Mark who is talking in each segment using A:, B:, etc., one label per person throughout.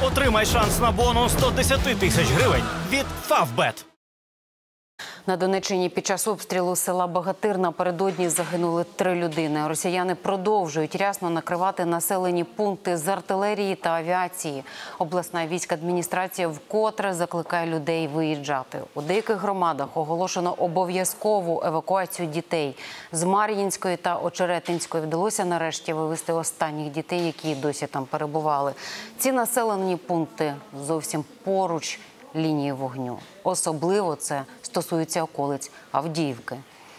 A: Отримай шанс на бонус 110 тисяч гривень від Favbet.
B: На Донеччині під час обстрілу села Багатир напередодні загинули 3 людини. Росіяни продовжують рясно накривати населені пункти з артилерії та авіації. Обласна війська адміністрація вкотре закликає людей виїжджати. У деяких громадах оголошено обов'язкову евакуацію дітей. З Мар'їнської та Очеретинської вдалося нарешті вивезти останніх дітей, які досі там перебували. Ці населені пункти зовсім поруч лінії вогню. Особливо це стосується околиць Авдіївки.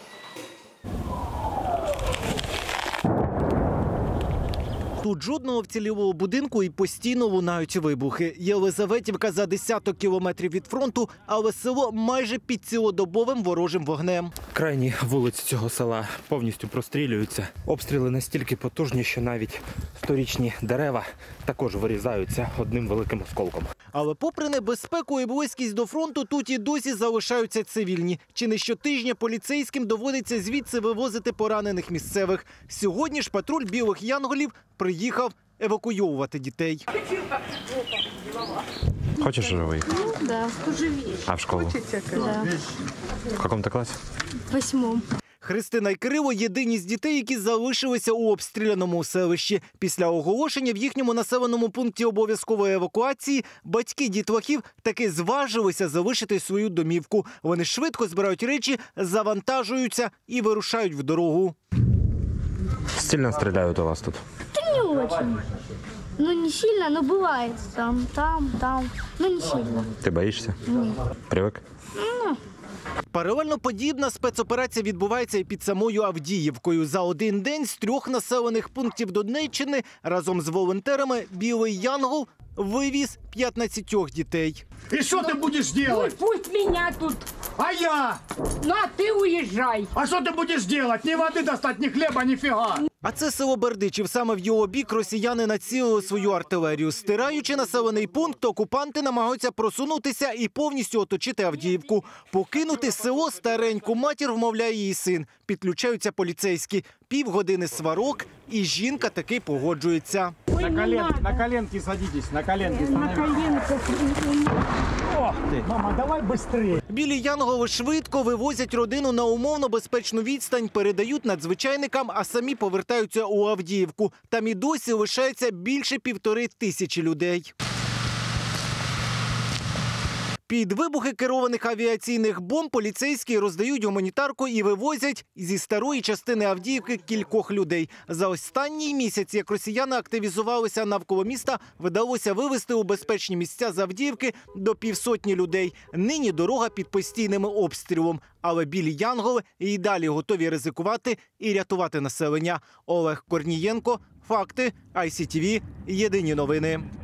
C: Тут жодного вцілілого будинку і постійно лунають вибухи. Єлизаветівка за десяток кілометрів від фронту, але село майже під цілодобовим ворожим вогнем.
D: Крайні вулиці цього села повністю прострілюються. Обстріли настільки потужні, що навіть сторічні дерева також вирізаються одним великим осколком.
C: Але попри небезпеку і близькість до фронту, тут і досі залишаються цивільні. Чи не щотижня поліцейським доводиться звідси вивозити поранених місцевих. Сьогодні ж патруль білих янголів приїхав евакуйовувати дітей.
D: Хочеш виїхати?
E: Ну, да.
D: А в школу?
E: Да.
D: В якому класі?
E: В 8-му.
C: Христина і Кирило – єдині з дітей, які залишилися у обстріляному селищі. Після оголошення в їхньому населеному пункті обов'язкової евакуації батьки дітлахів таки зважилися залишити свою домівку. Вони швидко збирають речі, завантажуються і вирушають в дорогу.
D: Сильно стріляють у вас тут?
E: Не очень. Ну, не сильно, но бывает. Там. Ну, не сильно.
D: Ти боїшся?
E: Ні.
D: Привик?
C: Паралельно подібна спецоперація відбувається і під самою Авдіївкою. За один день з 3 населених пунктів Донеччини разом з волонтерами «Білий Янгол» вивіз 15 дітей.
F: И что ты будешь делать?
G: Пусть меня тут.
F: А я?
G: Ну, а ты уезжай.
F: А что ты будешь делать? Ни воды достать, ни хлеба, нифига.
C: А це село Бердичів. Саме в його бік росіяни націлили свою артилерію. Стираючи населений пункт, окупанти намагаються просунутися і повністю оточити Авдіївку. Покинути село стареньку матір вмовляє її син. Підключаються поліцейські. Півгодини сварок, і жінка таки погоджується.
F: На коленки садитесь, на коленки
G: На коленках.
F: Ох ты. Мама, давай быстрее.
C: Білі янголи швидко вивозять родину на умовно безпечну відстань, передають надзвичайникам, а самі повертаються у Авдіївку. Там і досі лишається більше 1500 людей. Під вибухи керованих авіаційних бомб поліцейські роздають гуманітарку і вивозять зі старої частини Авдіївки кількох людей. За останній місяць, як росіяни активізувалися навколо міста, вдалося вивезти у безпечні місця з Авдіївки до 500 людей. Нині дорога під постійним обстрілом. Але білі янголи і далі готові ризикувати і рятувати населення. Олег Корнієнко, Факти, ICTV, Єдині новини.